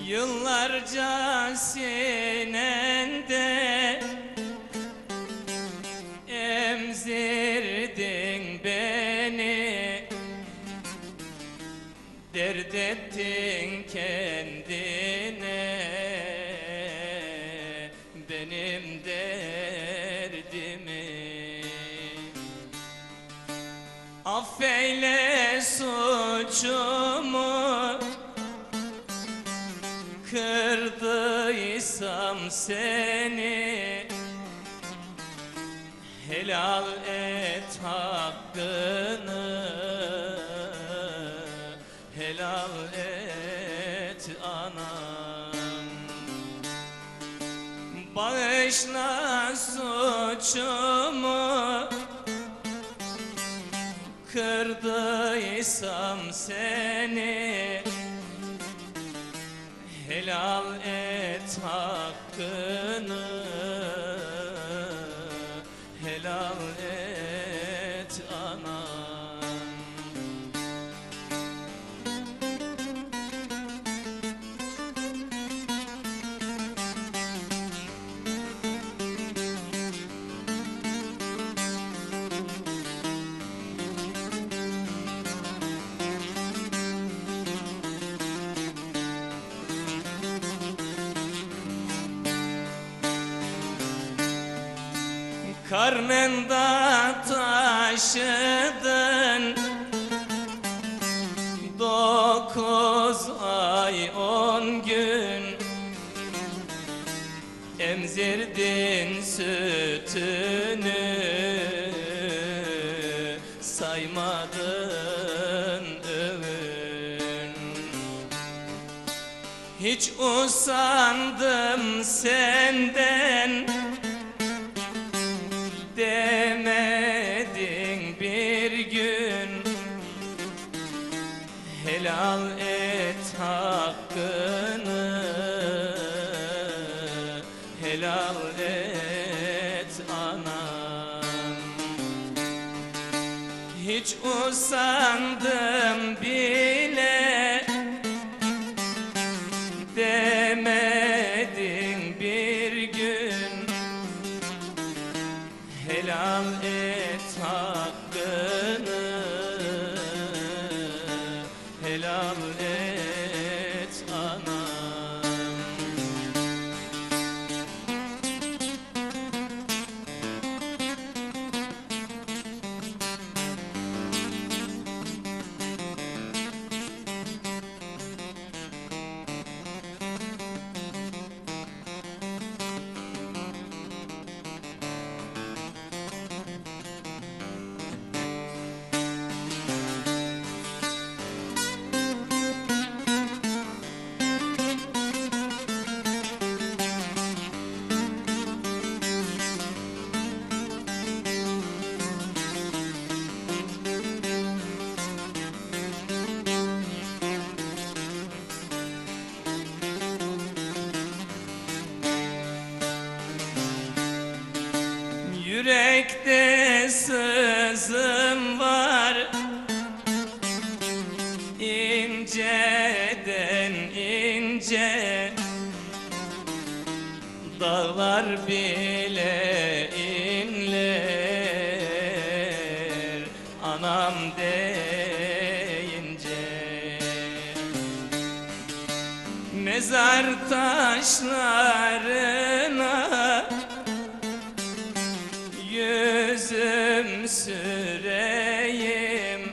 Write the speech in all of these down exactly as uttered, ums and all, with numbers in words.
Yıllarca sinende emzirdin beni, dert ettin kendine benim derdimi. Affeyle suçumu, kırdıysam seni, helal et hakkını, helal et anam. Bağışla suçumu, kırdıysam seni, helal et hakkını, helal et anam. Karnında taşıdın dokuz ay on gün, emzirdin sütünü, saymadın öğün. Hiç usandım senden demedin bir gün, helal et hakkını, helal et anam. Hiç usandım bile demedin bir gün, helal et hakkını, helal et anam. Yürekte sızım var, inceden ince, dağlar bile inler anam deyince. Mezar taşlarına yüzüm süreyim,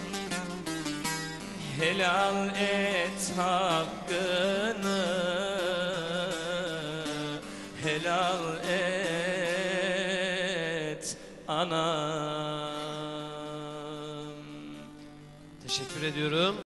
helal et hakkını, helal et anam. Teşekkür ediyorum.